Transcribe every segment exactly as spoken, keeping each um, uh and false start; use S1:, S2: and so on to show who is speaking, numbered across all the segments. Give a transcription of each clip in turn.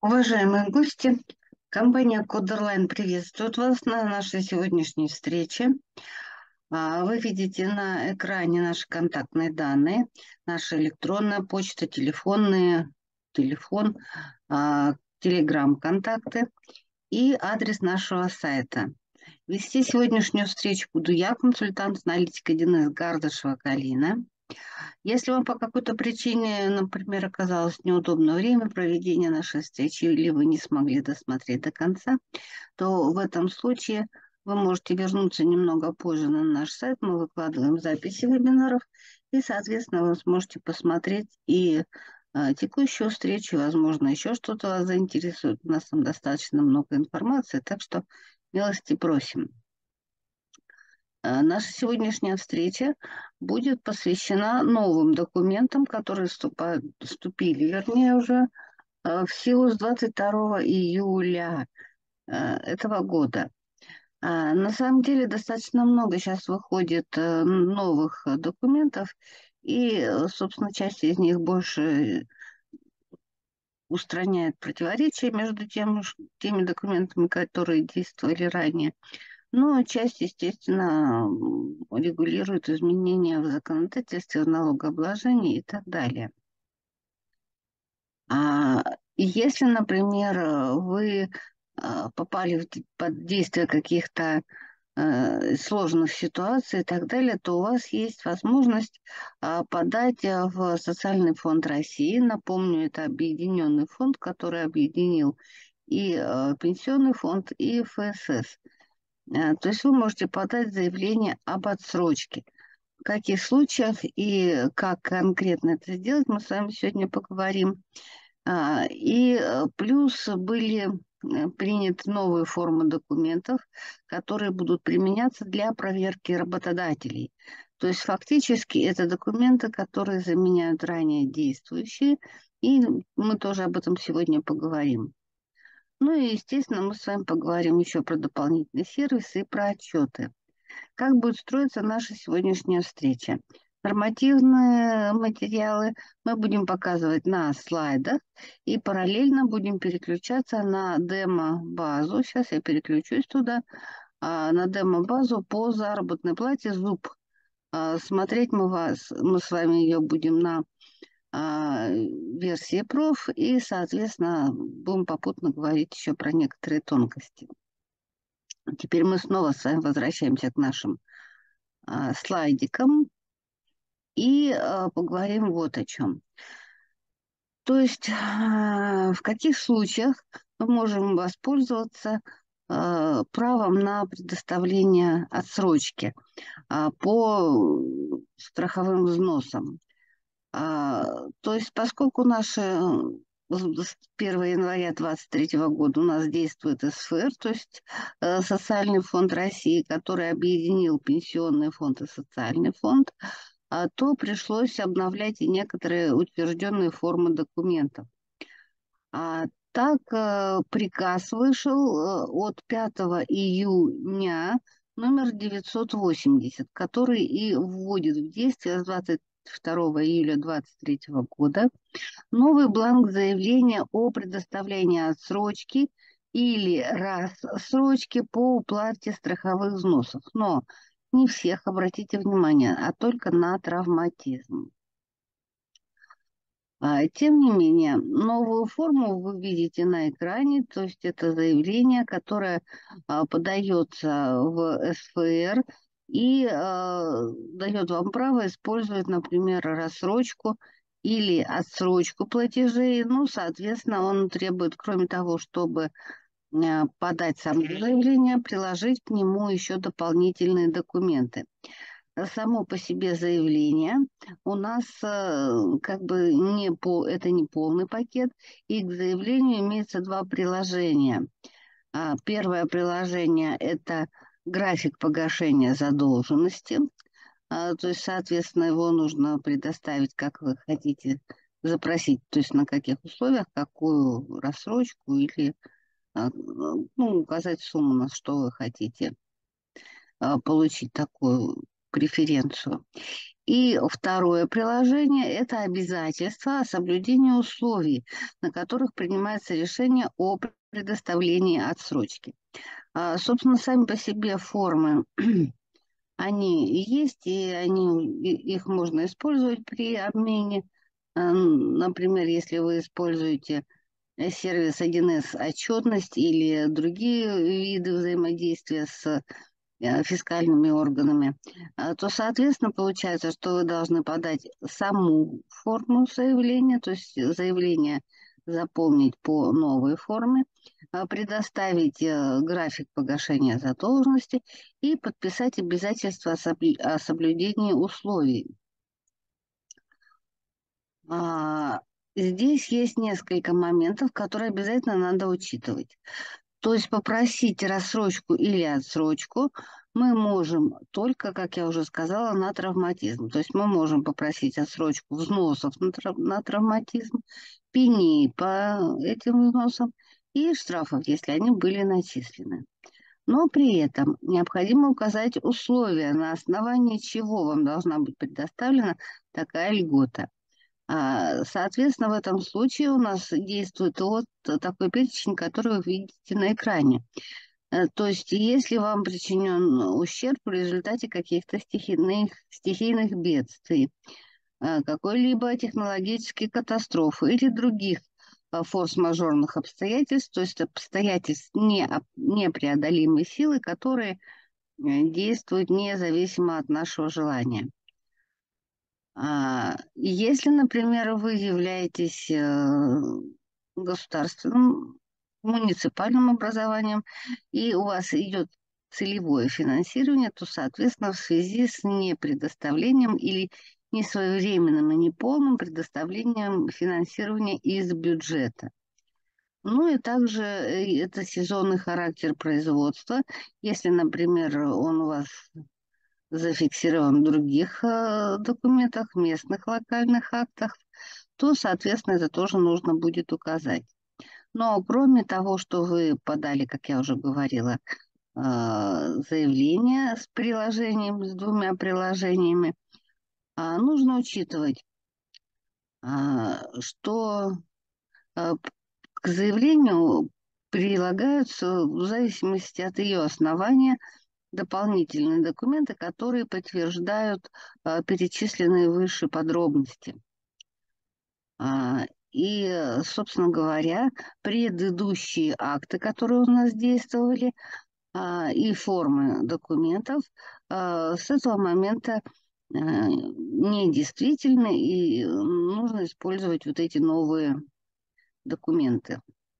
S1: Уважаемые гости, компания Кодерлайн приветствует вас на нашей сегодняшней встрече. А, Вы видите на экране наши контактные данные, наша электронная почта, телефонные, телефон, а, телеграм-контакты и адрес нашего сайта. Вести сегодняшнюю встречу буду я, консультант-аналитика Денис Гардышева-Калина. Если вам по какой-то причине, например, оказалось неудобно время проведения нашей встречи или вы не смогли досмотреть до конца, то в этом случае вы можете вернуться немного позже на наш сайт. Мы выкладываем записи вебинаров, и, соответственно, вы сможете посмотреть и а, текущую встречу, возможно, еще что-то вас заинтересует. У нас там достаточно много информации, так что милости просим. Э, Наша сегодняшняя встреча будет посвящена новым документам, которые вступают, вступили, вернее, уже э, в силу с двадцать второго июля э, этого года. А, На самом деле достаточно много сейчас выходит э, новых э, документов, и, э, собственно, часть из них больше устраняет противоречия между тем, ш- теми документами, которые действовали ранее. Ну, часть, естественно, м, регулирует изменения в законодательстве, в налогообложении и так далее. А если, например, э, вы а, попали в д- под действие каких-то э, сложных ситуаций и так далее, то у вас есть возможность а, подать э, в Социальный фонд России. Напомню, это объединенный фонд, который объединил и э, Пенсионный фонд, и эф эс эс. Э, То есть вы можете подать заявление об отсрочке. В каких случаях и как конкретно это сделать, мы с вами сегодня поговорим. А, И э, плюс были э, приняты новые формы документов, которые будут применяться для проверки работодателей. То есть фактически это документы, которые заменяют ранее действующие, и мы тоже об этом сегодня поговорим. Ну и, естественно, мы с вами поговорим еще про дополнительные сервисы и про отчеты. Как будет строиться наша сегодняшняя встреча? Нормативные материалы мы будем показывать на слайдах и параллельно будем переключаться на демо-базу. Сейчас я переключусь туда, а, на демо-базу по заработной плате зуб. А, Смотреть мы, вас, мы с вами ее будем на а, версии проф и, соответственно, будем попутно говорить еще про некоторые тонкости. Теперь мы снова с вами возвращаемся к нашим а, слайдикам и а, поговорим вот о чем. То есть а, в каких случаях мы можем воспользоваться а, правом на предоставление отсрочки а, по страховым взносам. А, То есть поскольку наши с первого января двадцать третьего года у нас действует эс эф эр, то есть э, Социальный фонд России, который объединил Пенсионный фонд и Социальный фонд, а, то пришлось обновлять и некоторые утвержденные формы документов. А так э, приказ вышел э, от пятого июня номер девятьсот восемьдесят, который и вводит в действие с двадцать второго июля двадцать третьего года новый бланк заявления о предоставлении отсрочки или рассрочки по уплате страховых взносов. Но не всех, обратите внимание, а только на травматизм. А, Тем не менее, новую форму вы видите на экране, то есть это заявление, которое а, подается в эс эф эр и а, дает вам право использовать, например, рассрочку или отсрочку платежей. Ну, соответственно, он требует, кроме того, чтобы а, подать само заявление, приложить к нему еще дополнительные документы. Само по себе заявление у нас э, как бы не по, это не полный пакет, и к заявлению имеется два приложения. А, Первое приложение – это график погашения задолженности, А, то есть, соответственно, его нужно предоставить, как вы хотите, запросить, то есть на каких условиях, какую рассрочку или а, ну, указать сумму, на что вы хотите а, получить такую преференцию. И второе приложение – это обязательства о соблюдении условий, на которых принимается решение о предоставлении отсрочки. А, собственно, сами по себе формы, они есть, и они, их можно использовать при обмене. Например, если вы используете сервис один эс отчетность или другие виды взаимодействия с фискальными органами, то, соответственно, получается, что вы должны подать саму форму заявления, то есть заявление заполнить по новой форме, предоставить график погашения задолженности и подписать обязательства о соблюдении условий. Здесь есть несколько моментов, которые обязательно надо учитывать. То есть попросить рассрочку или отсрочку мы можем только, как я уже сказала, на травматизм. То есть мы можем попросить отсрочку взносов на, трав на травматизм, пеней по этим взносам и штрафов, если они были начислены. Но при этом необходимо указать условия, на основании чего вам должна быть предоставлена такая льгота. Соответственно, в этом случае у нас действует вот такой перечень, который вы видите на экране. То есть, если вам причинен ущерб в результате каких-то стихийных, стихийных бедствий, какой-либо технологической катастрофы или других форс-мажорных обстоятельств, то есть обстоятельств не, непреодолимой силы, которые действуют независимо от нашего желания. Если, например, вы являетесь государственным, муниципальным образованием, и у вас идет целевое финансирование, то, соответственно, в связи с непредоставлением или несвоевременным и неполным предоставлением финансирования из бюджета. Ну и также это сезонный характер производства. Если, например, он у вас зафиксирован в других э, документах, местных локальных актах, то, соответственно, это тоже нужно будет указать. Но кроме того, что вы подали, как я уже говорила, э, заявление с приложением, с двумя приложениями, э, нужно учитывать, э, что э, к заявлению прилагаются в зависимости от ее основания дополнительные документы, которые подтверждают а, перечисленные выше подробности. А, и, собственно говоря, предыдущие акты, которые у нас действовали, а, и формы документов а, с этого момента а, недействительны, и нужно использовать вот эти новые документы.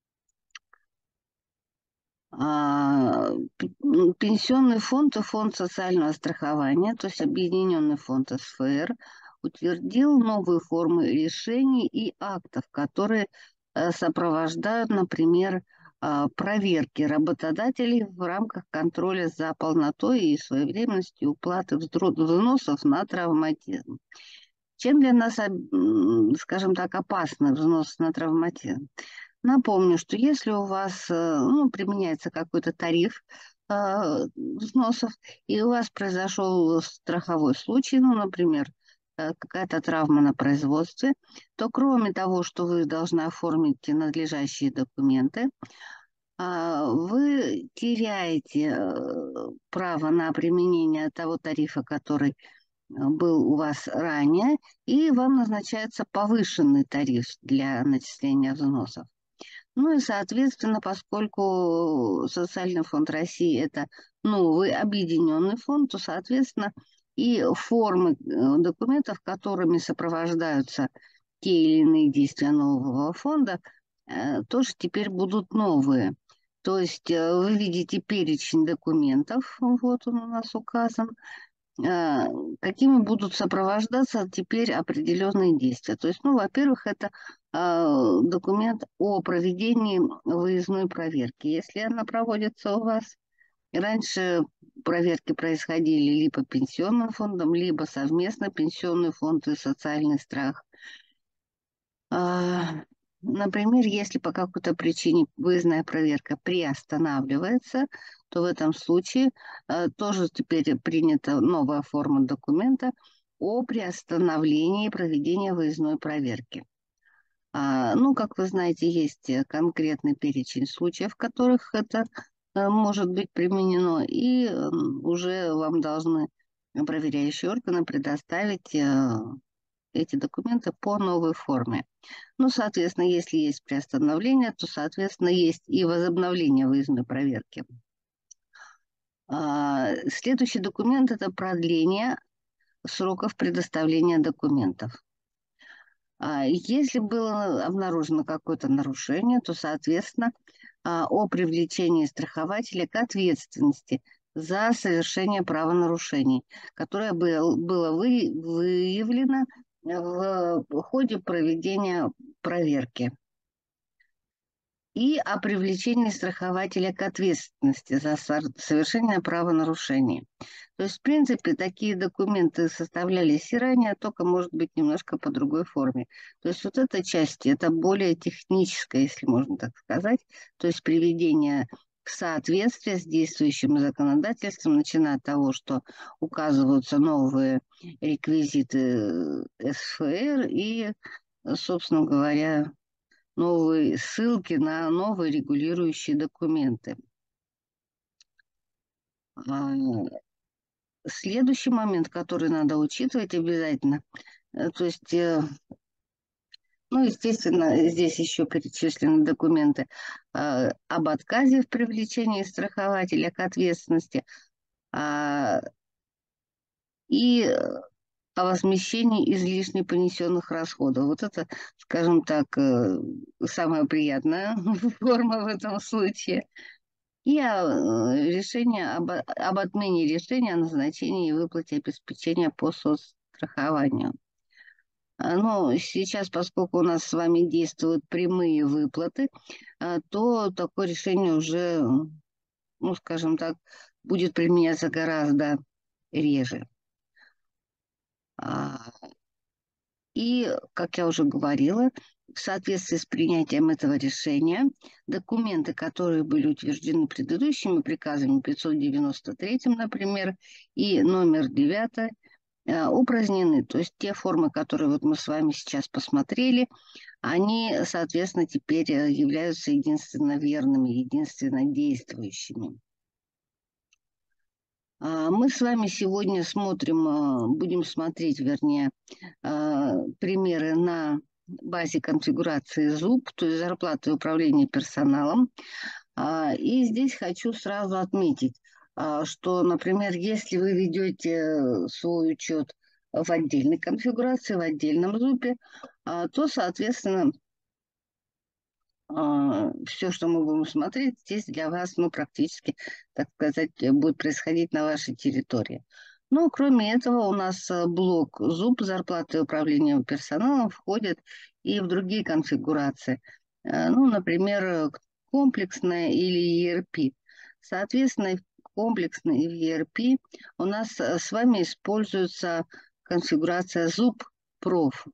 S1: Пенсионный фонд и фонд социального страхования, то есть Объединенный фонд эс эф эр, утвердил новые формы решений и актов, которые сопровождают, например, проверки работодателей в рамках контроля за полнотой и своевременностью уплаты взносов на травматизм. Чем для нас, скажем так, опасны взносы на травматизм? Напомню, что если у вас ну, применяется какой-то тариф э, взносов, и у вас произошел страховой случай, ну, например, э, какая-то травма на производстве, то кроме того, что вы должны оформить надлежащие документы, э, вы теряете э, право на применение того тарифа, который был у вас ранее, и вам назначается повышенный тариф для начисления взносов. Ну и, соответственно, поскольку Социальный фонд России – это новый объединенный фонд, то, соответственно, и формы документов, которыми сопровождаются те или иные действия нового фонда, тоже теперь будут новые. То есть вы видите перечень документов, вот он у нас указан, какими будут сопровождаться теперь определенные действия. То есть, ну, во-первых, это э, документ о проведении выездной проверки. Если она проводится у вас, раньше проверки происходили либо пенсионным фондом, либо совместно пенсионный фонд и социальный страх. А, например, если по какой-то причине выездная проверка приостанавливается, то в этом случае э, тоже теперь принята новая форма документа о приостановлении проведения выездной проверки. А, ну, как вы знаете, есть э, конкретный перечень случаев, в которых это э, может быть применено, и э, уже вам должны проверяющие органы предоставить э, эти документы по новой форме. Ну, соответственно, если есть приостановление, то, соответственно, есть и возобновление выездной проверки. А, следующий документ – это продление сроков предоставления документов. А, если было обнаружено какое-то нарушение, то, соответственно, а, о привлечении страхователя к ответственности за совершение правонарушений, которое был- было вы- выявлено в ходе проведения проверки, и о привлечении страхователя к ответственности за сор- совершение правонарушений. То есть, в принципе, такие документы составлялись и ранее, только, может быть, немножко по другой форме. То есть вот эта часть, это более техническая, если можно так сказать, то есть приведение в соответствие с действующим законодательством, начиная от того, что указываются новые реквизиты эс эф эр и, собственно говоря, новые ссылки на новые регулирующие документы. А, Следующий момент, который надо учитывать обязательно, э, то есть, э, ну, естественно, здесь еще перечислены документы э, об отказе в привлечении страхователя к ответственности а, и о возмещении излишне понесенных расходов. Вот это, скажем так, э, самая приятная форма в этом случае. И о, э, решение об, об отмене решения о назначении и выплате обеспечения по соцстрахованию. А, Ну, сейчас, поскольку у нас с вами действуют прямые выплаты, а, то такое решение уже, ну, скажем так, будет применяться гораздо реже. А, И, как я уже говорила, в соответствии с принятием этого решения, документы, которые были утверждены предыдущими приказами пятьсот девяносто третьим, например, и номер девять, э, упразднены. То есть те формы, которые вот мы с вами сейчас посмотрели, они, соответственно, теперь э, являются единственно верными, единственно действующими. А, Мы с вами сегодня смотрим, а, будем смотреть, вернее, а, примеры на базе конфигурации зуб, то есть зарплаты и управления персоналом. А, И здесь хочу сразу отметить, а, что, например, если вы ведете свой учет в отдельной конфигурации, в отдельном зубе, а, то, соответственно, все, что мы будем смотреть, здесь для вас, ну, практически, так сказать, э, будет происходить на вашей территории. Но, кроме этого, у нас э, блок зуб, зарплаты и управление персоналом входит и в другие конфигурации. Э, Ну, например, э, комплексная или и эр пи. Соответственно, комплексная и и эр пи у нас э, с вами используется конфигурация зуб проф.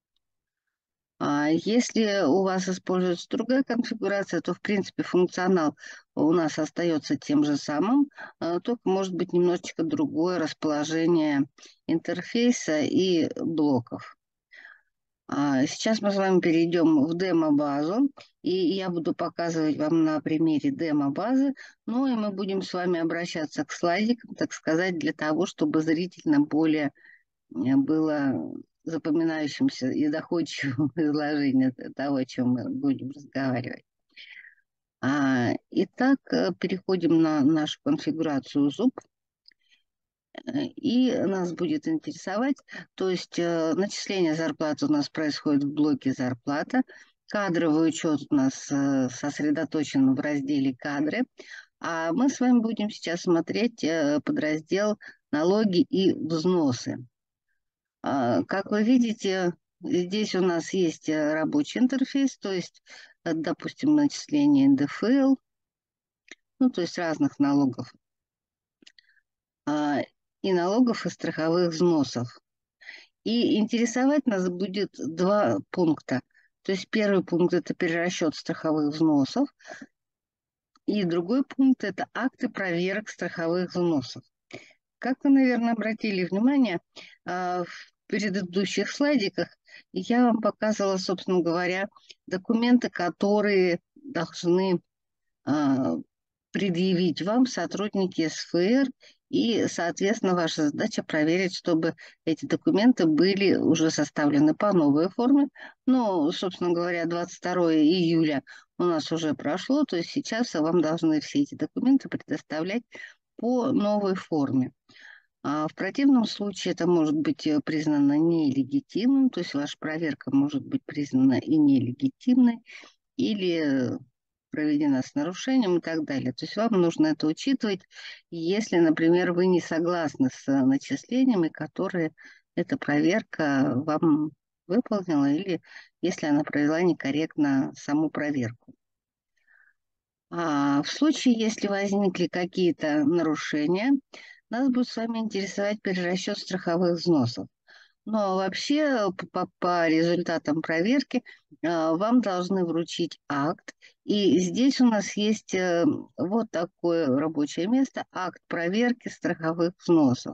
S1: А если у вас используется другая конфигурация, то, в принципе, функционал у нас остается тем же самым, а, только может быть немножечко другое расположение интерфейса и блоков. А, Сейчас мы с вами перейдем в демо-базу, и я буду показывать вам на примере демо-базы, ну и мы будем с вами обращаться к слайдикам, так сказать, для того, чтобы зрительно более э, было запоминающимся и доходчивым изложение того, о чем мы будем разговаривать. А, итак, э, переходим на нашу конфигурацию зуб. Э, И нас будет интересовать, то есть э, начисление зарплаты у нас происходит в блоке «Зарплата», кадровый учет у нас э, сосредоточен в разделе «Кадры», а мы с вами будем сейчас смотреть э, подраздел «Налоги и взносы». А, Как вы видите, здесь у нас есть э, рабочий интерфейс, то есть, э, допустим, начисление эн дэ эф эл, ну, то есть разных налогов, а, и налогов и страховых взносов. И интересовать нас будет два пункта. То есть первый пункт – это перерасчет страховых взносов, и другой пункт – это акты проверок страховых взносов. Как вы, наверное, обратили внимание, а, в предыдущих слайдиках я вам показывала, собственно говоря, документы, которые должны а, предъявить вам сотрудники эс эф эр, и, соответственно, ваша задача проверить, чтобы эти документы были уже составлены по новой форме. Ну, собственно говоря, двадцать второго июля у нас уже прошло, то есть сейчас вам должны все эти документы предоставлять по новой форме. А в противном случае это может быть э, признано нелегитимным, то есть ваша проверка может быть признана и нелегитимной, или проведена с нарушением и так далее. То есть вам нужно это учитывать, если, например, вы не согласны с э, начислениями, которые эта проверка вам выполнила, или если она провела некорректно саму проверку. А в случае, если возникли какие-то нарушения, нас будет с вами интересовать перерасчет страховых взносов. Но вообще по, по результатам проверки а, вам должны вручить акт. И здесь у нас есть э, вот такое рабочее место, акт проверки страховых взносов.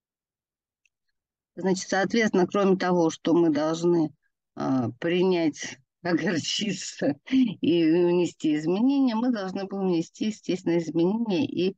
S1: Значит, соответственно, кроме того, что мы должны а, принять, огорчиться и внести изменения, мы должны будем внести, естественно, изменения и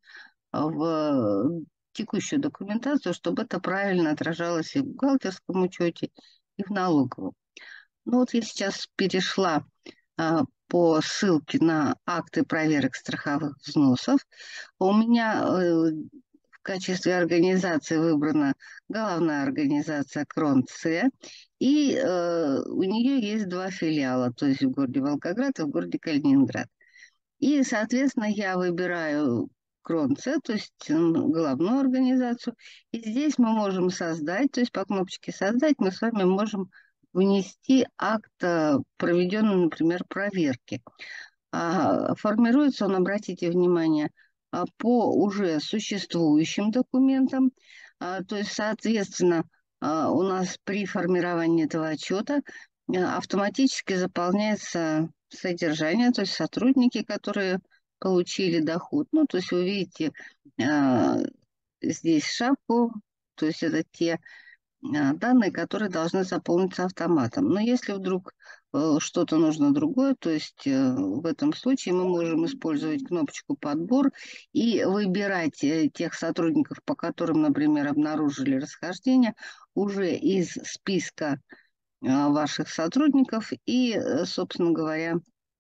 S1: в текущую документацию, чтобы это правильно отражалось и в бухгалтерском учете, и в налоговом. Ну вот я сейчас перешла а, по ссылке на акты проверок страховых взносов. У меня э, в качестве организации выбрана головная организация Крон-С, и э, у нее есть два филиала, то есть в городе Волгоград и в городе Калининград. И, соответственно, я выбираю Крон-С, то есть м, головную организацию. И здесь мы можем создать, то есть по кнопочке «Создать» мы с вами можем внести акт э, проведенной, например, проверки. А, формируется он, обратите внимание, а, по уже существующим документам. А, то есть, соответственно, а, у нас при формировании этого отчета а, автоматически заполняется содержание, то есть сотрудники, которые получили доход. Ну, то есть вы видите а, здесь шапку, то есть это те а, данные, которые должны заполниться автоматом. Но если вдруг э, что-то нужно другое, то есть э, в этом случае мы можем использовать кнопочку «Подбор» и выбирать э, тех сотрудников, по которым, например, обнаружили расхождение, уже из списка э, ваших сотрудников. И, э, собственно говоря,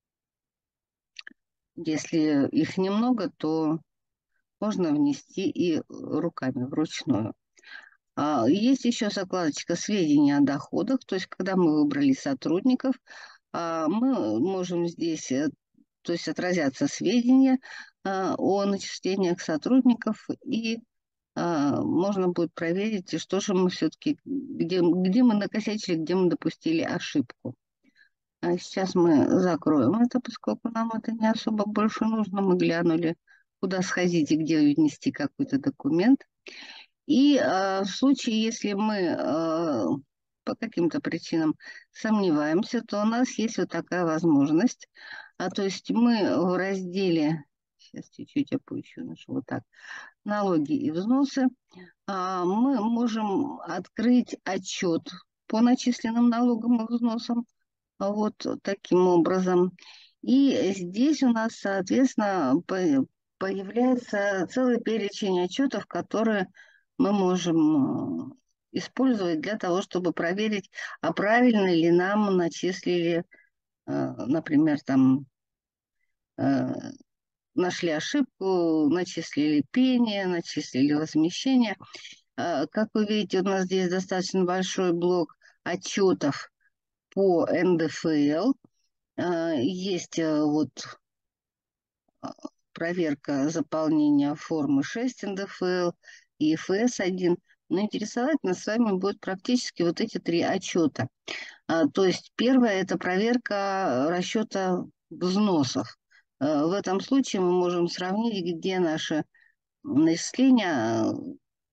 S1: если их немного, то можно внести и руками вручную. А, Есть еще закладочка «Сведения о доходах», то есть когда мы выбрали сотрудников, а, мы можем здесь, э, то есть отразятся сведения а, о начислениях сотрудников, и а, можно будет проверить, и что же мы все-таки, где, где мы накосячили, где мы допустили ошибку. А сейчас мы закроем это, поскольку нам это не особо больше нужно. Мы глянули, куда сходить и где внести какой-то документ. И э, в случае, если мы э, по каким-то причинам сомневаемся, то у нас есть вот такая возможность. А, то есть мы в разделе, сейчас чуть-чуть опущу нашу вот так, налоги и взносы, а, мы можем открыть отчет по начисленным налогам и взносам вот таким образом. И здесь у нас, соответственно, по- появляется целый перечень отчетов, которые мы можем э, использовать для того, чтобы проверить, а правильно ли нам начислили, э, например, там э, нашли ошибку, начислили пение, начислили возмещение. Э, Как вы видите, у нас здесь достаточно большой блок отчетов по эн дэ эф эл. Э, Есть э, вот а, проверка заполнения формы шесть эн дэ эф эл и эф эс один. Но интересовать нас с вами будет практически вот эти три отчета. А, То есть первое – это проверка расчета взносов. Э, В этом случае мы можем сравнить, где наши начисления э,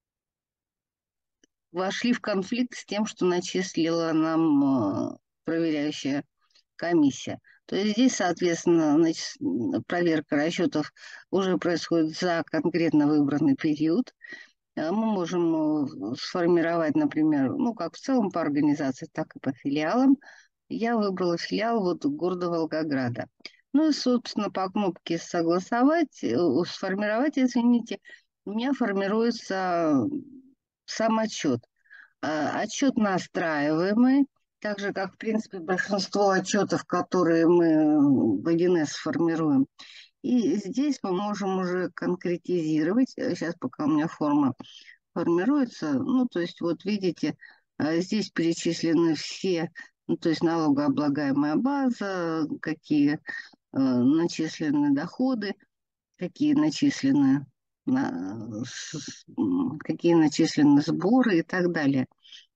S1: вошли в конфликт с тем, что начислила нам э, проверяющая комиссия. То есть здесь, соответственно, значит, проверка расчетов уже происходит за конкретно выбранный период. Мы можем сформировать, например, ну, как в целом по организации, так и по филиалам. Я выбрала филиал вот города Волгограда. Ну и, собственно, по кнопке «Согласовать», э, «Сформировать», извините, у меня формируется сам отчет. А, Отчет настраиваемый, так же, как, в принципе, большинство отчетов, которые мы в один эс формируем. И здесь мы можем уже конкретизировать. Сейчас пока у меня форма формируется. Ну, то есть, вот видите, а, здесь перечислены все, ну, то есть налогооблагаемая база, какие э, начислены доходы, какие начислены, на- с- м, какие начислены сборы и так далее.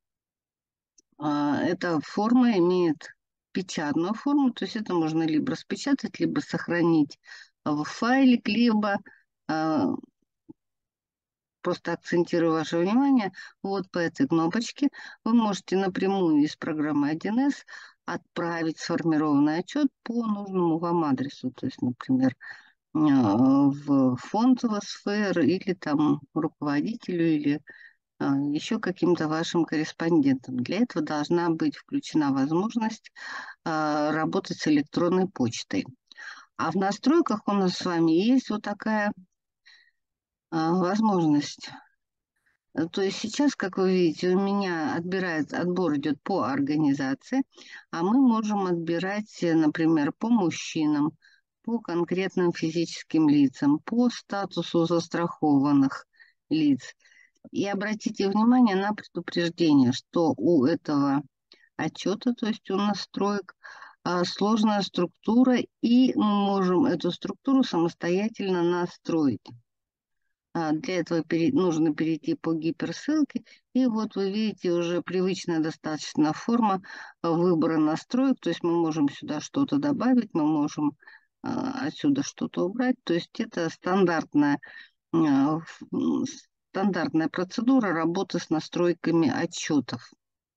S1: А, Эта форма имеет печатную форму, то есть это можно либо распечатать, либо сохранить в файлик, либо а, просто акцентирую ваше внимание, вот по этой кнопочке вы можете напрямую из программы один эс отправить сформированный отчет по нужному вам адресу. То есть, например, э, в фонд ВСФР или там руководителю или э, еще каким-то вашим корреспондентам. Для этого должна быть включена возможность э, работать с электронной почтой. А в настройках у нас с вами есть вот такая э, возможность. Э, То есть сейчас, как вы видите, у меня отбирается, отбор идет по организации, а мы можем отбирать, э, например, по мужчинам, по конкретным физическим лицам, по статусу застрахованных лиц. И обратите внимание на предупреждение, что у этого отчета, то есть у настроек, а, сложная структура, и мы можем эту структуру самостоятельно настроить. А, Для этого пере- нужно перейти по гиперссылке. И вот вы видите уже привычная достаточно форма а, выбора настроек. То есть мы можем сюда что-то добавить, мы можем а, отсюда что-то убрать. То есть это стандартная, а, ф- м, стандартная процедура работы с настройками отчетов.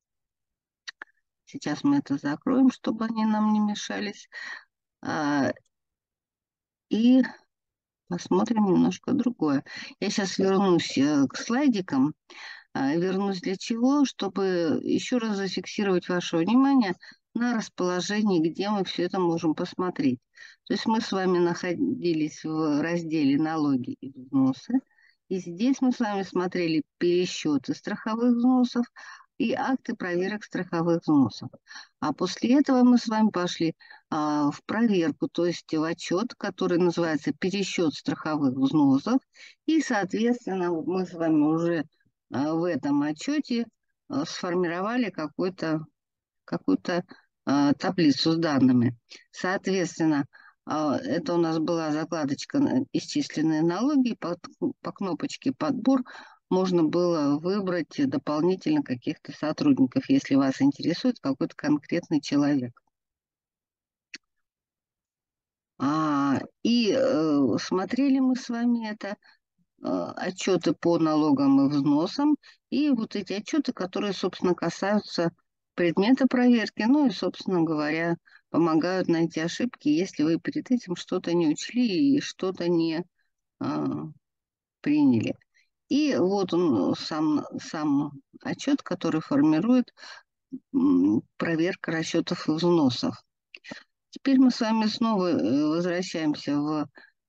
S1: Сейчас мы это закроем, чтобы они нам не мешались. А, И посмотрим немножко другое. Я сейчас вернусь э, к слайдикам. А, Вернусь для чего? Чтобы еще раз зафиксировать ваше внимание на расположении, где мы все это можем посмотреть. То есть мы с вами находились в разделе «Налоги и взносы». И здесь мы с вами смотрели пересчеты страховых взносов и акты проверок страховых взносов. А после этого мы с вами пошли а, в проверку, то есть в отчет, который называется «Пересчет страховых взносов». И, соответственно, вот мы с вами уже а, в этом отчете а, сформировали какой-то, какую-то а, таблицу с данными. Соответственно, а, это у нас была закладочка на исчисленные налоги. По, по кнопочке «Подбор» можно было выбрать дополнительно каких-то сотрудников, если вас интересует какой-то конкретный человек. А, и э, смотрели мы с вами это э, отчеты по налогам и взносам, и вот эти отчеты, которые, собственно, касаются предмета проверки, ну и, собственно говоря, помогают найти ошибки, если вы перед этим что-то не учли и что-то не а, приняли. И вот он сам, сам отчет, который формирует м, проверка расчетов и взносов. Теперь мы с вами снова э, возвращаемся в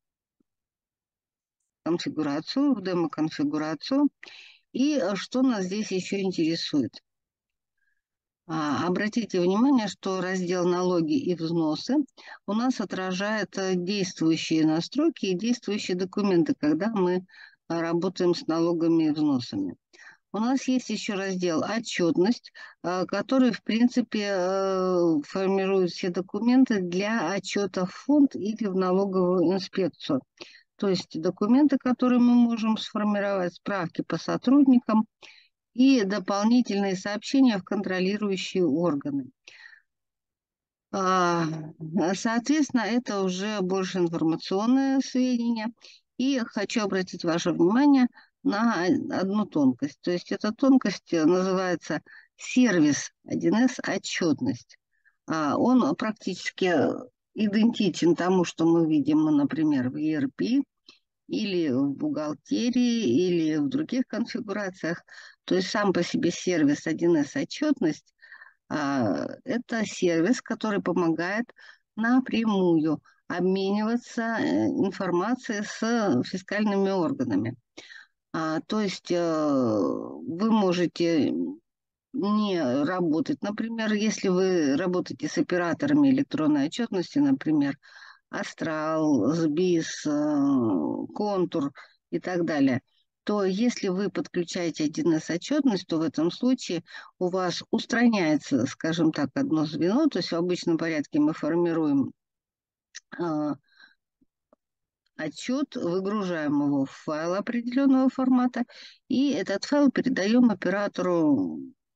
S1: конфигурацию, в демо-конфигурацию. И э, что нас здесь еще интересует? А, Обратите внимание, что раздел «Налоги и взносы» у нас отражает э, действующие настройки и действующие документы, когда мы а, работаем с налогами и взносами. У нас есть еще раздел «Отчетность», а, который, в принципе, э, формирует все документы для отчета в фонд или в налоговую инспекцию. То есть документы, которые мы можем сформировать, справки по сотрудникам, и дополнительные сообщения в контролирующие органы. А, Соответственно, это уже больше информационные сведения. И хочу обратить ваше внимание на одну тонкость. То есть эта тонкость называется сервис один эс отчетность. А, Он практически идентичен тому, что мы видим, например, в и эр пи. или в бухгалтерии, или в других конфигурациях. То есть сам по себе сервис один эс отчетность а, это сервис, который помогает напрямую обмениваться э, информацией с фискальными органами. А, то есть э, вы можете не работать. Например, если вы работаете с операторами электронной отчетности, например, Астрал, Сбис, э, Контур и так далее, то если вы подключаете один эс отчетность, то в этом случае у вас устраняется, скажем так, одно звено, то есть в обычном порядке мы формируем э, отчет, выгружаем его в файл определенного формата, и этот файл передаем оператору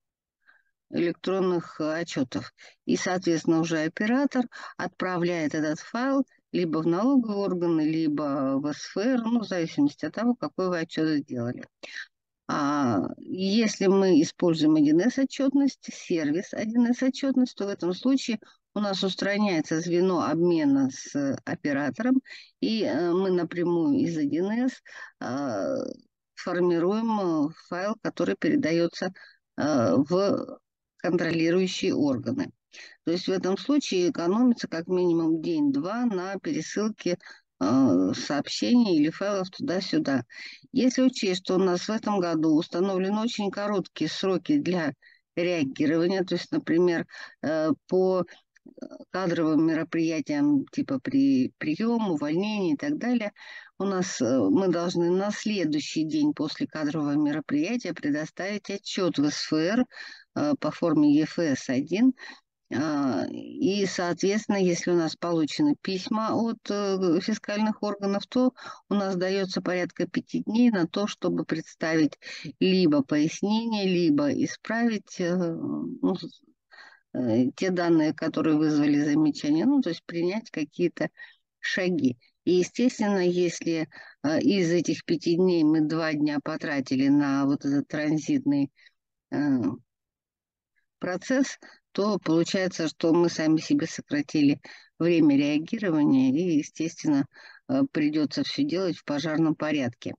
S1: электронных э, отчетов. И, соответственно, уже оператор отправляет этот файл либо в налоговые органы, либо в эс эф эр, ну, в зависимости от того, какой вы отчет сделали. А если мы используем один эс отчетность, сервис один эс отчетность, то в этом случае у нас устраняется звено обмена с оператором, и э, мы напрямую из один эс э, формируем э, файл, который передается э, в контролирующие органы. То есть в этом случае экономится как минимум день-два на пересылке э, сообщений или файлов туда-сюда. Если учесть, что у нас в этом году установлены очень короткие сроки для реагирования, то есть, например, э, по кадровым мероприятиям типа при прием, увольнении и так далее, у нас э, мы должны на следующий день после кадрового мероприятия предоставить отчет в эс эф эр э, по форме е эф эс один. А, И, соответственно, если у нас получены письма от э, фискальных органов, то у нас дается порядка пяти дней на то, чтобы представить либо пояснение, либо исправить э, ну, с- э, те данные, которые вызвали замечания, ну, то есть принять какие-то шаги. И, естественно, если э, из этих пяти дней мы два дня потратили на вот этот транзитный э, процесс, то получается, что мы сами себе сократили время реагирования и, естественно, э, придется все делать в пожарном порядке.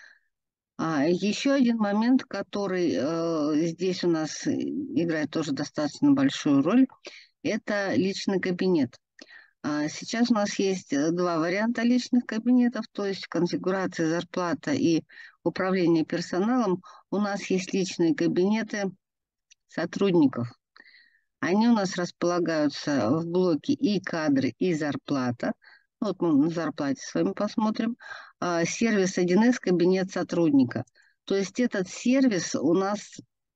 S1: А еще один момент, который э, здесь у нас играет тоже достаточно большую роль, это личный кабинет. А Сейчас у нас есть э, два варианта личных кабинетов, то есть конфигурация зарплата и управление персоналом. У нас есть личные кабинеты сотрудников. Они у нас располагаются в блоке и кадры, и зарплата. Вот мы на зарплате с вами посмотрим. А, Сервис один эс кабинет сотрудника. То есть этот сервис у нас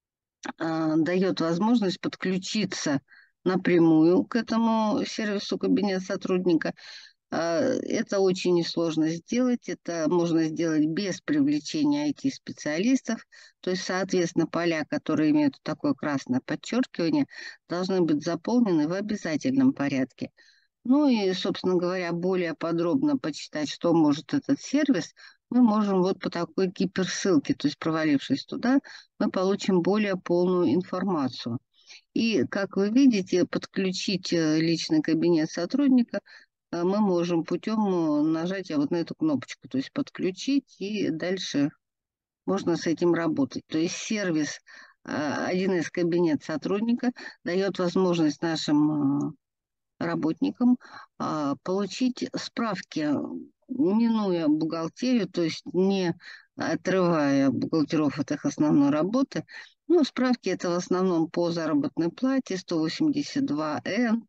S1: а, дает возможность подключиться напрямую к этому сервису кабинет сотрудника. А, Это очень несложно сделать. Это можно сделать без привлечения ай ти-специалистов. То есть, соответственно, поля, которые имеют такое красное подчеркивание, должны быть заполнены в обязательном порядке. Ну и, собственно говоря, более подробно почитать, что может этот сервис, мы можем вот по такой гиперссылке, то есть провалившись туда, мы получим более полную информацию. И, как вы видите, подключить э, личный кабинет сотрудника э, мы можем путем э, нажатия вот на эту кнопочку, то есть подключить, и дальше можно с этим работать. То есть сервис а, один из кабинет сотрудника дает возможность нашим э, работникам а, получить справки, минуя бухгалтерию, то есть не отрывая бухгалтеров от их основной работы. Ну, справки это в основном по заработной плате, сто восемьдесят два эн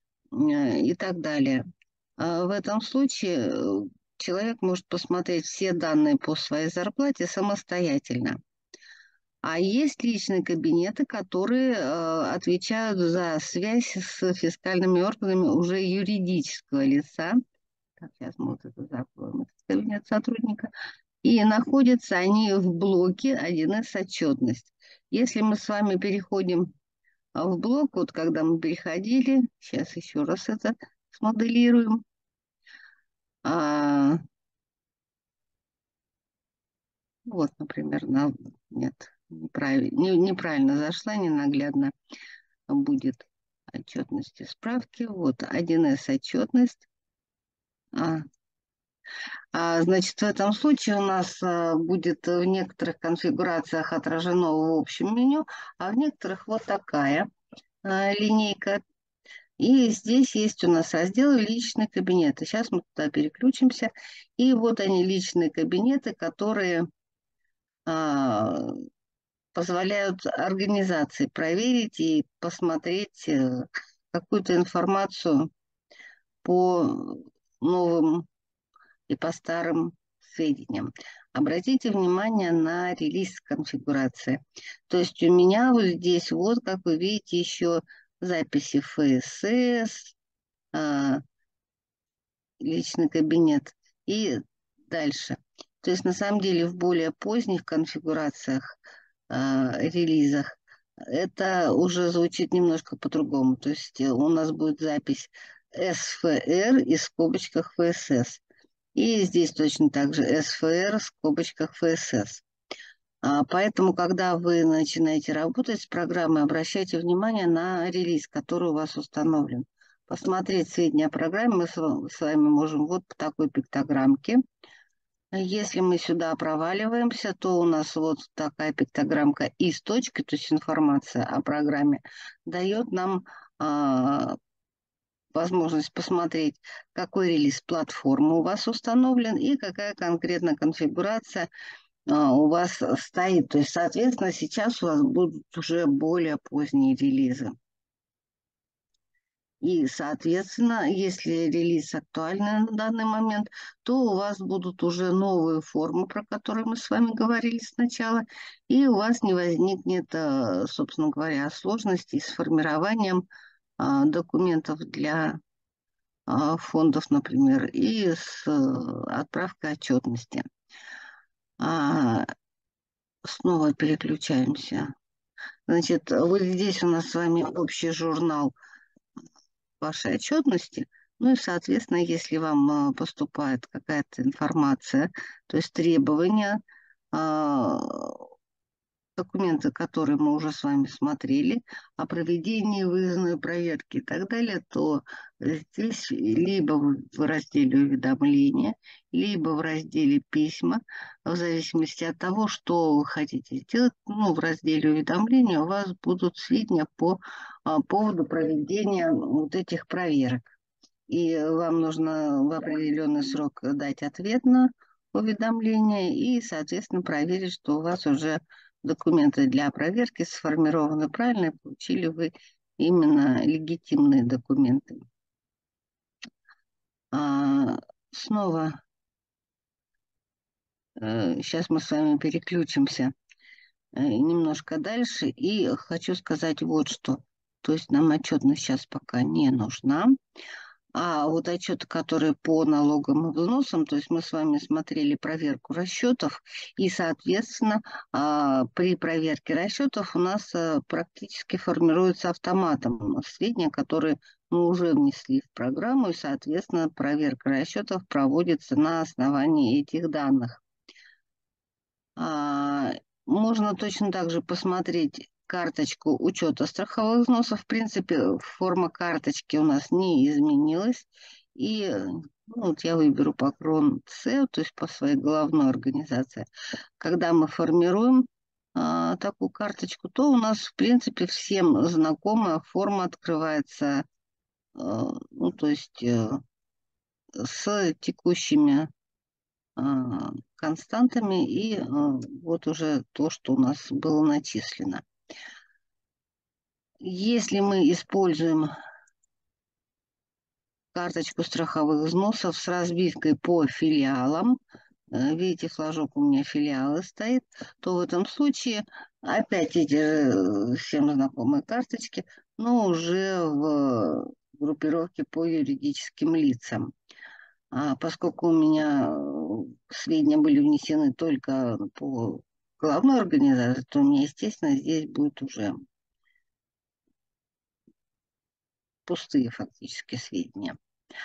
S1: э, и так далее. А в этом случае э, человек может посмотреть все данные по своей зарплате самостоятельно. А есть личные кабинеты, которые э, отвечают за связь с фискальными органами уже юридического лица. Так, сейчас мы вот это закроем, этот кабинет сотрудника. И находятся они в блоке один эс отчетность. Если мы с вами переходим а, в блок, вот когда мы переходили, сейчас еще раз это смоделируем. А, вот, например, на, нет, неправильно, не, неправильно зашла, ненаглядно. Будет отчетности справки. Вот один эс отчетность. А, А, значит, в этом случае у нас а, будет в некоторых конфигурациях отражено в общем меню, а в некоторых вот такая а, линейка. И здесь есть у нас раздел «Личные кабинеты». Сейчас мы туда переключимся. И вот они, личные кабинеты, которые а, позволяют организации проверить и посмотреть э, какую-то информацию по новым и по старым сведениям. Обратите внимание на релиз конфигурации. То есть у меня вот здесь, вот как вы видите, еще записи эф эс эс, а, личный кабинет и дальше. То есть на самом деле в более поздних конфигурациях, а, релизах, это уже звучит немножко по-другому. То есть э, у нас будет запись эс эф эр и в скобочках эф эс эс. И здесь точно так же эс эф эр в скобочках эф эс эс. А, Поэтому, когда вы начинаете работать с программой, обращайте внимание на релиз, который у вас установлен. Посмотреть сведения о программе мы с ва- с вами можем вот по такой пиктограммке. Если мы сюда проваливаемся, то у нас вот такая пиктограммка и с точкой, то есть информация о программе, дает нам а, возможность посмотреть, какой релиз платформы у вас установлен и какая конкретно конфигурация а, у вас стоит. То есть, соответственно, сейчас у вас будут уже более поздние релизы. И, соответственно, если релиз актуальный на данный момент, то у вас будут уже новые формы, про которые мы с вами говорили сначала, и у вас не возникнет, э, собственно говоря, сложностей с формированием а, документов для а, фондов, например, и с э, отправкой отчетности. А, Снова переключаемся. Значит, вот здесь у нас с вами общий журнал вашей отчетности. Ну и, соответственно, если вам а, поступает какая-то информация, то есть требования, а, документы, которые мы уже с вами смотрели, о проведении выездной проверки и так далее, то здесь либо в в разделе уведомления, либо в разделе письма, в зависимости от того, что вы хотите сделать, ну, в разделе уведомления у вас будут сведения по а, поводу проведения вот этих проверок. И вам нужно в определенный срок дать ответ на уведомление и, соответственно, проверить, что у вас уже документы для проверки сформированы правильно, и получили вы именно легитимные документы. А, снова, э, сейчас мы с вами переключимся э, немножко дальше, и хочу сказать вот что. То есть нам отчетность сейчас пока не нужна. А вот отчеты, которые по налогам и взносам, то есть мы с вами смотрели проверку расчетов, и, соответственно, а, при проверке расчетов у нас а, практически формируется автоматом сведения, которые мы уже внесли в программу, и, соответственно, проверка расчетов проводится на основании этих данных. А, Можно точно так же посмотреть карточку учета страховых взносов. В принципе, форма карточки у нас не изменилась. И ну, вот я выберу по крон-це, то есть по своей головной организации. Когда мы формируем а, такую карточку, то у нас, в принципе, всем знакомая форма открывается, а, ну, то есть э, с текущими а, константами и а, вот уже то, что у нас было начислено. Если мы используем карточку страховых взносов с разбивкой по филиалам, э, видите, флажок у меня филиалы стоит, то в этом случае опять эти же всем знакомые карточки, но уже в группировке по юридическим лицам. А поскольку у меня э, сведения были внесены только по главной организации, то у меня, естественно, здесь будут уже пустые фактически сведения.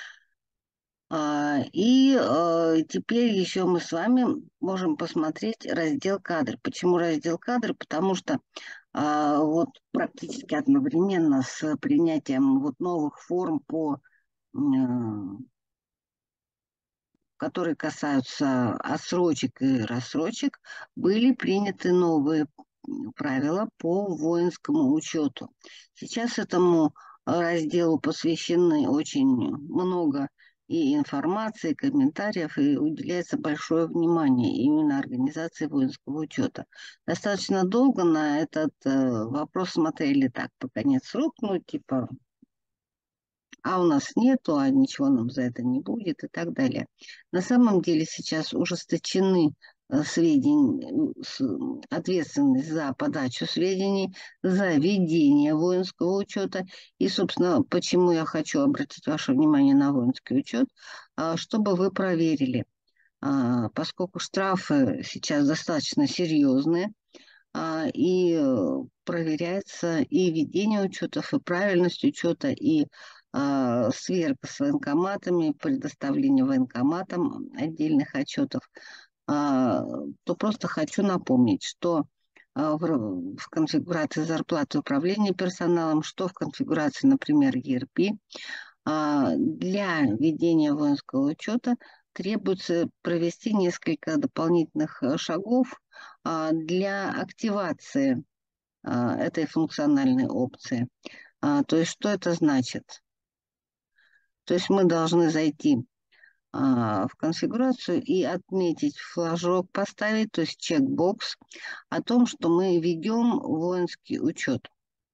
S1: А, И э, теперь еще мы с вами можем посмотреть раздел кадры. Почему раздел кадры? Потому что а, вот практически одновременно с принятием вот новых форм по э, которые касаются отсрочек и рассрочек, были приняты новые правила по воинскому учету. Сейчас этому разделу посвящены очень много и информации, и комментариев, и уделяется большое внимание именно организации воинского учета. Достаточно долго на этот э, вопрос смотрели так, пока нет срок, ну, типа, а у нас нету, а ничего нам за это не будет и так далее. На самом деле сейчас ужесточены э, сведения, с- ответственность за подачу сведений, за ведение воинского учета. И, собственно, почему я хочу обратить ваше внимание на воинский учет, а, чтобы вы проверили, а, поскольку штрафы сейчас достаточно серьезные, а, и э, проверяется и ведение учетов, и правильность учета, и а, сверка с военкоматами, предоставление военкоматам отдельных отчетов, а, то просто хочу напомнить, что а, в, р- в конфигурации зарплаты управления персоналом, что в конфигурации, например, и эр пи, а, для ведения воинского учета требуется провести несколько дополнительных э, шагов а, для активации а, этой функциональной опции. А, То есть что это значит? То есть мы должны зайти а, в конфигурацию и отметить флажок, поставить, то есть чекбокс о том, что мы ведем воинский учет.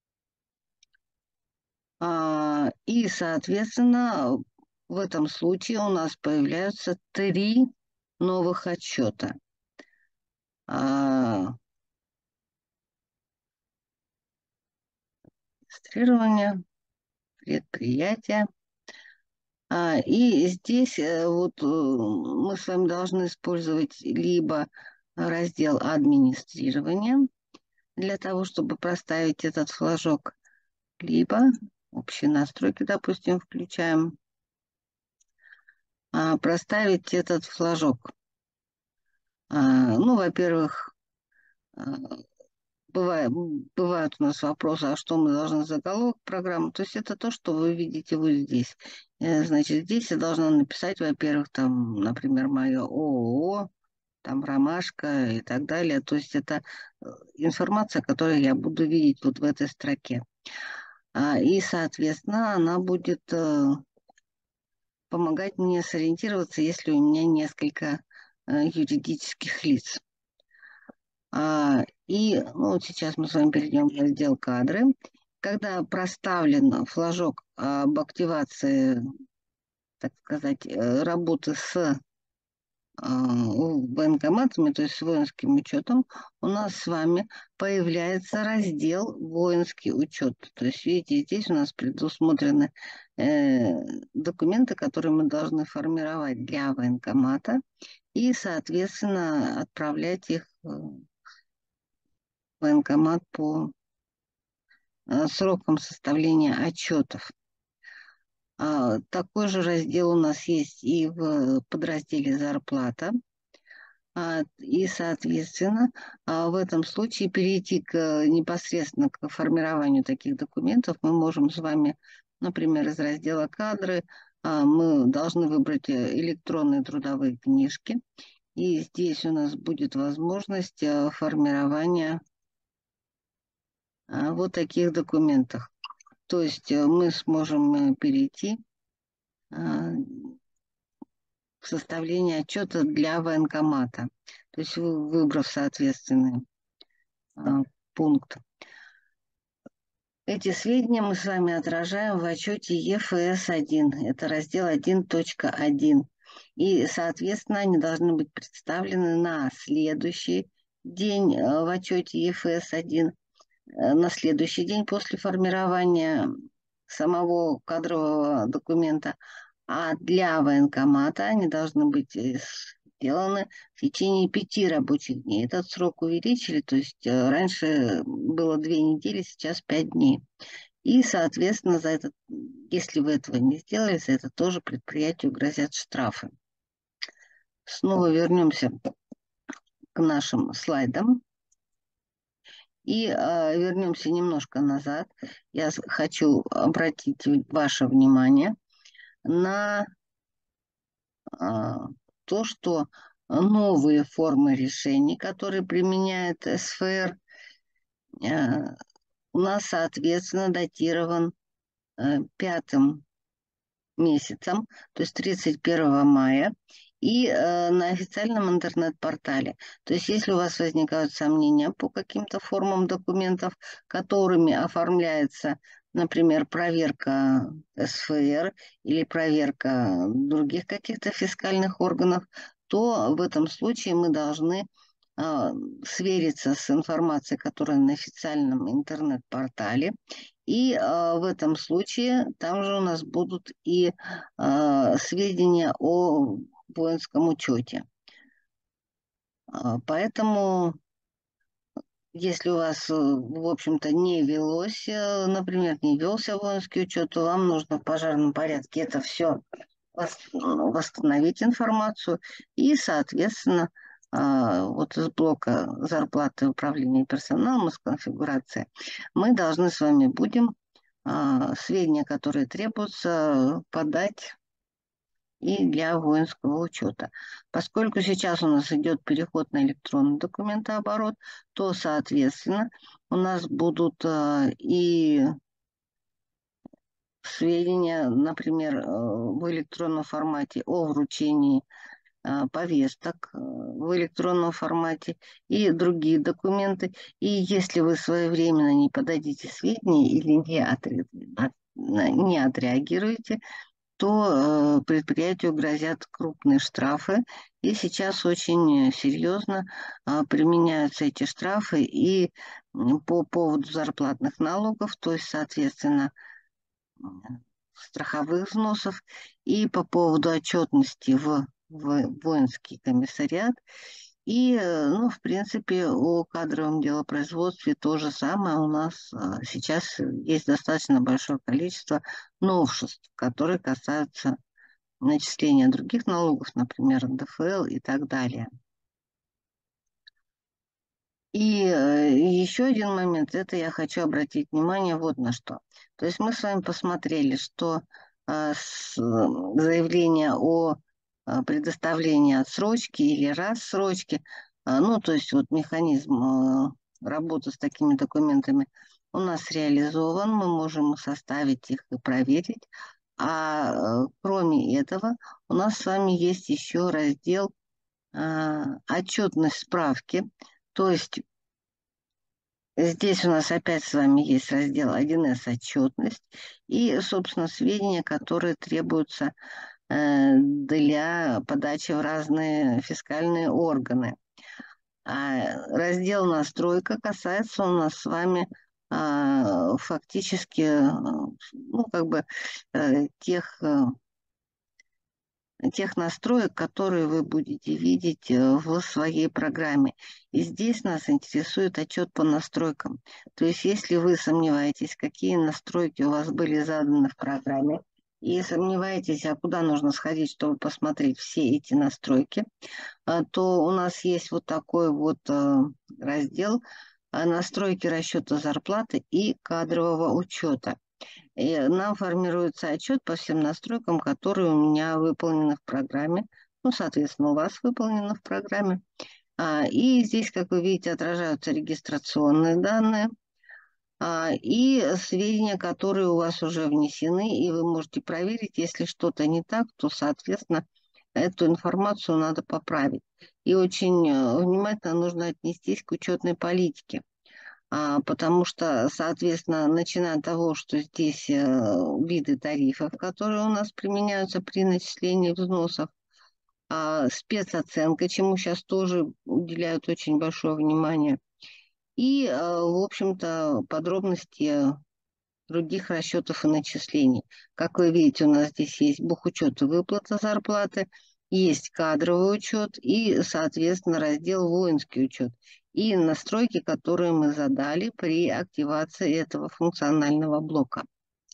S1: А, И, соответственно, в этом случае у нас появляются три новых отчета. А, Регистрирование, предприятия. А, И здесь э, вот э, мы с вами должны использовать либо раздел администрирования для того, чтобы проставить этот флажок, либо общие настройки, допустим, включаем, а, проставить этот флажок. А, Ну, во-первых, а, бывает, бывают у нас вопросы, а что мы должны заголовок программы. То есть это то, что вы видите вот здесь. Э, Значит, здесь я должна написать, во-первых, там, например, мое ООО, там ромашка и так далее. То есть это э, информация, которую я буду видеть вот в этой строке. А, И, соответственно, она будет э, помогать мне сориентироваться, если у меня несколько э, юридических лиц. А, И ну, вот сейчас мы с вами перейдем в раздел «Кадры». Когда проставлен флажок об активации, так сказать, э, работы с а, военкоматами, то есть с воинским учетом, у нас с вами появляется раздел «Воинский учет». То есть, видите, здесь у нас предусмотрены э, документы, которые мы должны формировать для военкомата и, соответственно, отправлять их э, в военкомат по э, срокам составления отчетов. А, Такой же раздел у нас есть и в подразделе «Зарплата». А, И, соответственно, а, в этом случае перейти к, э, непосредственно к формированию таких документов мы можем с вами, например, из раздела «Кадры», а, мы должны выбрать э, электронные трудовые книжки. И здесь у нас будет возможность э, формирования а, вот таких документов. То есть э, мы сможем э, перейти а, в составление отчета для военкомата. То есть вы- выбрав соответственный а, пункт. Эти сведения мы с вами отражаем в отчете е эф эс один. Это раздел один точка один. И, соответственно, они должны быть представлены на следующий день э, в отчете е эф эс один, э, на следующий день после формирования самого кадрового документа. А для военкомата они должны быть э, сделаны в течение пяти рабочих дней. Этот срок увеличили, то есть э, раньше было две недели, сейчас пять дней. И, соответственно, за это, если вы этого не сделали, за это тоже предприятию грозят штрафы. Снова вернемся к нашим слайдам и э, вернемся немножко назад. Я с- хочу обратить ваше внимание на, а, то, что новые формы решений, которые применяет эс эф эр, э, у нас, соответственно, датирован э, пятым месяцем, то есть тридцать первого мая, и э, на официальном интернет-портале. То есть если у вас возникают сомнения по каким-то формам документов, которыми оформляется, например, проверка эс эф эр или проверка других каких-то фискальных органов, то в этом случае мы должны э, свериться с информацией, которая на официальном интернет-портале. И э, в этом случае там же у нас будут и э, сведения о воинском учете. А, поэтому, если у вас, э, в общем-то, не велось, э, например, не велся воинский учет, то вам нужно в пожарном порядке это все восстановить информацию и, соответственно, а, вот из блока зарплаты управления персоналом, из конфигурации, мы должны с вами будем а, сведения, которые требуются, подать и для воинского учета. Поскольку сейчас у нас идет переход на электронный документооборот, то, соответственно, у нас будут а, и сведения, например, э, в электронном формате о вручении а, повесток э, в электронном формате и другие документы. И если вы своевременно не подадите сведения или не, отре... от- не отреагируете, то э, предприятию грозят крупные штрафы. И сейчас очень серьезно а, применяются эти штрафы и м, по поводу зарплатных налогов, то есть, соответственно, м, страховых взносов, и по поводу отчетности в, в воинский комиссариат. И, э, ну, в принципе, о кадровом делопроизводстве то же самое. У нас а, сейчас есть достаточно большое количество новшеств, которые касаются начисления других налогов, например, эн дэ эф эл и так далее. И э, еще один момент, это я хочу обратить внимание вот на что. То есть мы с вами посмотрели, что э, с, э, заявление о э, предоставлении отсрочки или рассрочки, э, ну, то есть вот механизм э, работы с такими документами у нас реализован, мы можем составить их и проверить. А э, кроме этого, у нас с вами есть еще раздел э, отчетность справки, то есть здесь у нас опять с вами есть раздел один эс отчетность и, собственно, сведения, которые требуются э, для подачи в разные фискальные органы. А раздел настройка касается у нас с вами а, фактически, э, ну, как бы э, тех э, тех настроек, которые вы будете видеть э, в своей программе. И здесь нас интересует отчет по настройкам. То есть, если вы сомневаетесь, какие настройки у вас были заданы в программе, и сомневаетесь, а куда нужно сходить, чтобы посмотреть все эти настройки, а, то у нас есть вот такой вот э, раздел э, «Настройки расчета зарплаты и кадрового учета». И нам формируется отчет по всем настройкам, которые у меня выполнены в программе. Ну, соответственно, у вас выполнено в программе. А, и здесь, как вы видите, отражаются регистрационные данные а, и сведения, которые у вас уже внесены, и вы можете проверить, если что-то не так, то, соответственно, эту информацию надо поправить. И очень э, внимательно нужно отнестись к учетной политике. А, потому что, соответственно, начиная от того, что здесь э, виды тарифов, которые у нас применяются при начислении взносов, а, спецоценка, чему сейчас тоже уделяют очень большое внимание, и, э, в общем-то, подробности других расчетов и начислений. Как вы видите, у нас здесь есть бухучет и выплата зарплаты, есть кадровый учет и, соответственно, раздел воинский учет и настройки, которые мы задали при активации этого функционального блока.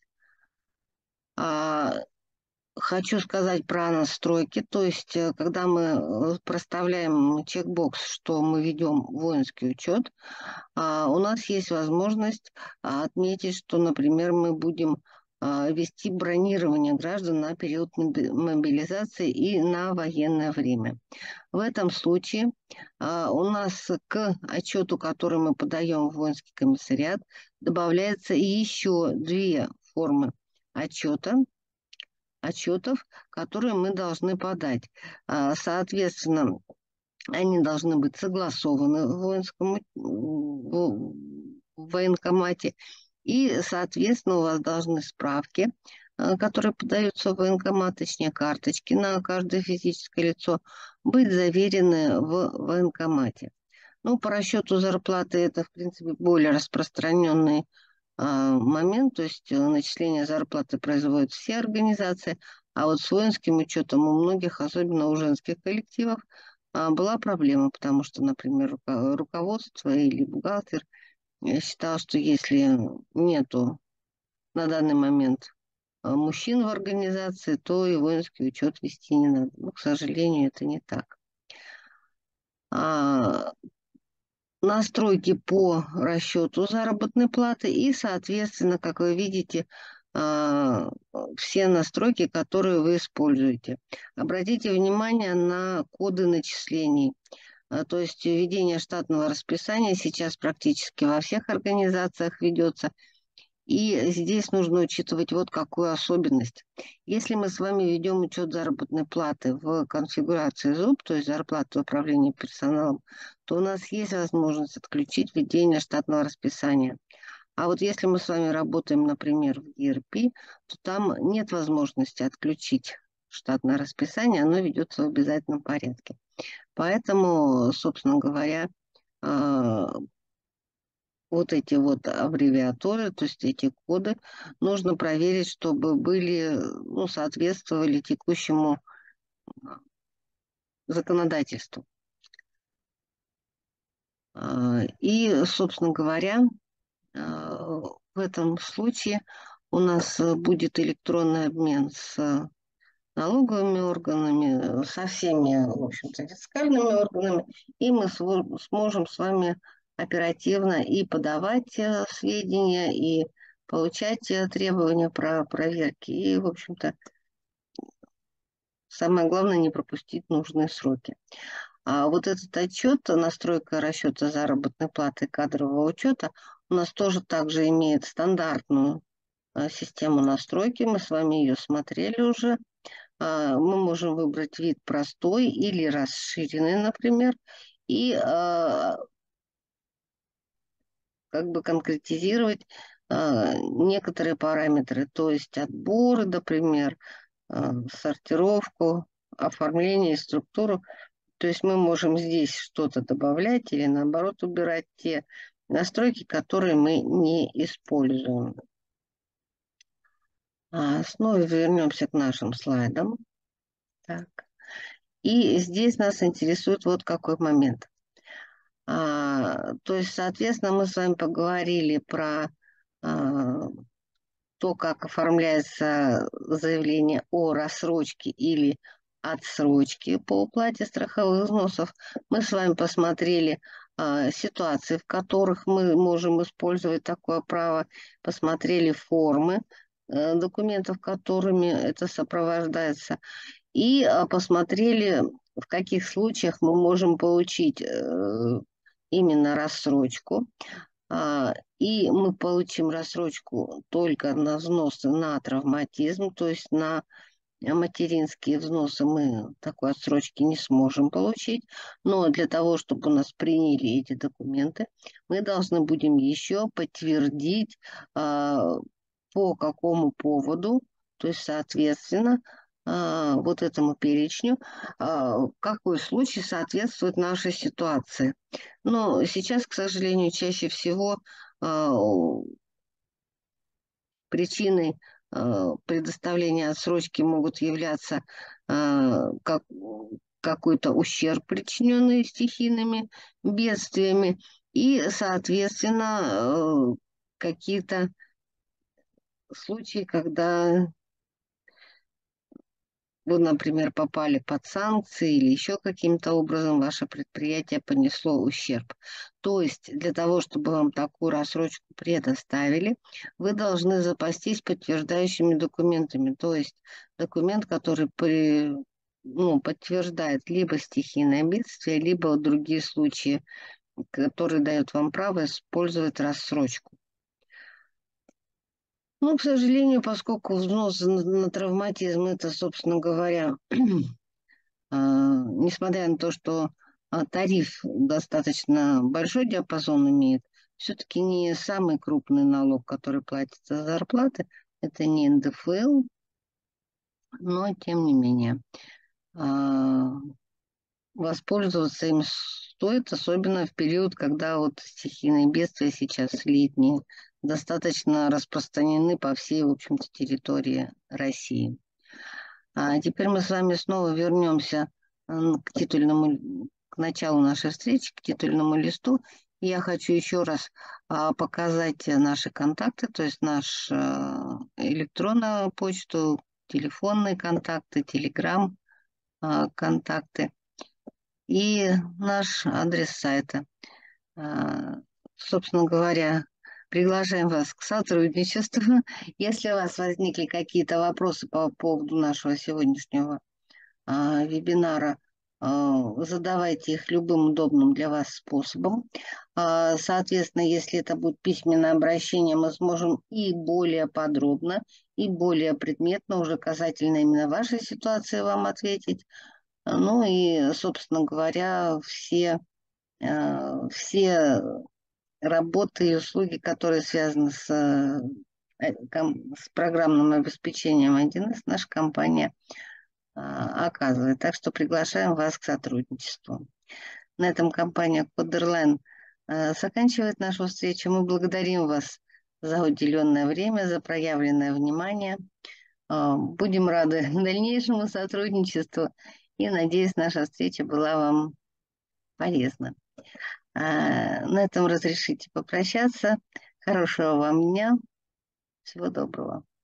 S1: А, хочу сказать про настройки, то есть, э, когда мы э, проставляем чекбокс, что мы ведем воинский учет, а, у нас есть возможность а, отметить, что, например, мы будем вести бронирование граждан на период мобилизации и на военное время. В этом случае а, у нас к отчету, который мы подаем в воинский комиссариат, добавляется еще две формы отчета, отчетов, которые мы должны подать. А, соответственно, они должны быть согласованы в воинском в военкомате, и, соответственно, у вас должны справки, которые подаются в военкомат, точнее, карточки на каждое физическое лицо, быть заверены в военкомате. Ну, по расчету зарплаты это, в принципе, более распространенный а, момент, то есть начисление зарплаты производят все организации, а вот с воинским учетом у многих, особенно у женских коллективов, а, была проблема, потому что, например, руко- руководство или бухгалтер э, считал, что если нету на данный момент а, мужчин в организации, то и воинский учет вести не надо. Но, к сожалению, это не так. А, настройки по расчету заработной платы и, соответственно, как вы видите, а, все настройки, которые вы используете. Обратите внимание на коды начислений. А, То есть введение штатного расписания сейчас практически во всех организациях ведется. И здесь нужно учитывать вот какую особенность. Если мы с вами ведем учет заработной платы в конфигурации зуб, то есть зарплаты управления персоналом, то у нас есть возможность отключить введение штатного расписания. А вот если мы с вами работаем, например, в и эр пи, то там нет возможности отключить штатное расписание, оно ведется в обязательном порядке. Поэтому, собственно говоря, а, вот эти вот аббревиатуры, то есть эти коды, нужно проверить, чтобы были, ну, соответствовали текущему законодательству. А, И, собственно говоря, а, в этом случае у нас э, будет электронный обмен с налоговыми органами, со всеми, в общем-то, фискальными органами, и мы сво- сможем с вами оперативно и подавать э, сведения, и получать э, требования про проверки, и, в общем-то, самое главное не пропустить нужные сроки. А вот этот отчет, настройка расчета заработной платы и кадрового учета, у нас тоже также имеет стандартную э, систему настройки, мы с вами ее смотрели уже. А, мы можем выбрать вид простой или расширенный, например, и а, как бы конкретизировать а, некоторые параметры, то есть отбор, например, а, сортировку, оформление и структуру. То есть мы можем здесь что-то добавлять или наоборот убирать те настройки, которые мы не используем. А, снова вернемся к нашим слайдам. Так. И здесь нас интересует вот какой момент. А, то есть, соответственно, мы с вами поговорили про а, то, как оформляется заявление о рассрочке или отсрочке по уплате страховых взносов. Мы с вами посмотрели а, ситуации, в которых мы можем использовать такое право, посмотрели формы э, документов, которыми это сопровождается, и а, посмотрели, в каких случаях мы можем получить э, именно рассрочку. А, И мы получим рассрочку только на взносы на травматизм, то есть на материнские взносы мы такой отсрочки не сможем получить. Но для того, чтобы у нас приняли эти документы, мы должны будем еще подтвердить, а, по какому поводу, то есть, соответственно, а, вот этому перечню, а, какой случай соответствует нашей ситуации. Но сейчас, к сожалению, чаще всего а, причиной а, предоставления отсрочки могут являться а, как, какой-то ущерб, причиненный стихийными бедствиями, и, соответственно, э, какие-то случаи, когда вы, например, попали под санкции или еще каким-то образом ваше предприятие понесло ущерб. То есть для того, чтобы вам такую рассрочку предоставили, вы должны запастись подтверждающими документами. То есть документ, который при, ну, подтверждает либо стихийное бедствие, либо другие случаи, которые дают вам право использовать рассрочку. Ну, к сожалению, поскольку взнос на на травматизм, это, собственно говоря, А, несмотря на то, что а, тариф достаточно большой диапазон имеет, все-таки не самый крупный налог, который платится за зарплаты, это не эн дэ эф эл, но тем не менее а, воспользоваться им стоит, особенно в период, когда вот стихийные бедствия сейчас летние достаточно распространены по всей, в общем-то, территории России. А теперь мы с вами снова вернемся м, к титульному, к началу нашей встречи, к титульному листу. И я хочу еще раз а, показать наши контакты, то есть нашу электронную почту, телефонные контакты, телеграм а, контакты и наш адрес сайта. А, собственно говоря, приглашаем вас к сотрудничеству. Если у вас возникли какие-то вопросы по поводу нашего сегодняшнего а, вебинара, а, задавайте их любым удобным для вас способом. А, соответственно, если это будет письменное обращение, мы сможем и более подробно, и более предметно, уже касательно именно вашей ситуации вам ответить. Ну и, собственно говоря, все, а, все работы и услуги, которые связаны с, э, ком- с программным обеспечением один эс, наша компания а, оказывает. Так что приглашаем вас к сотрудничеству. На этом компания Кодерлайн а, заканчивает нашу встречу. Мы благодарим вас за уделенное время, за проявленное внимание. А, Будем рады дальнейшему сотрудничеству и, надеюсь, наша встреча была вам полезна. А, На этом разрешите попрощаться. Хорошего вам дня. Всего доброго.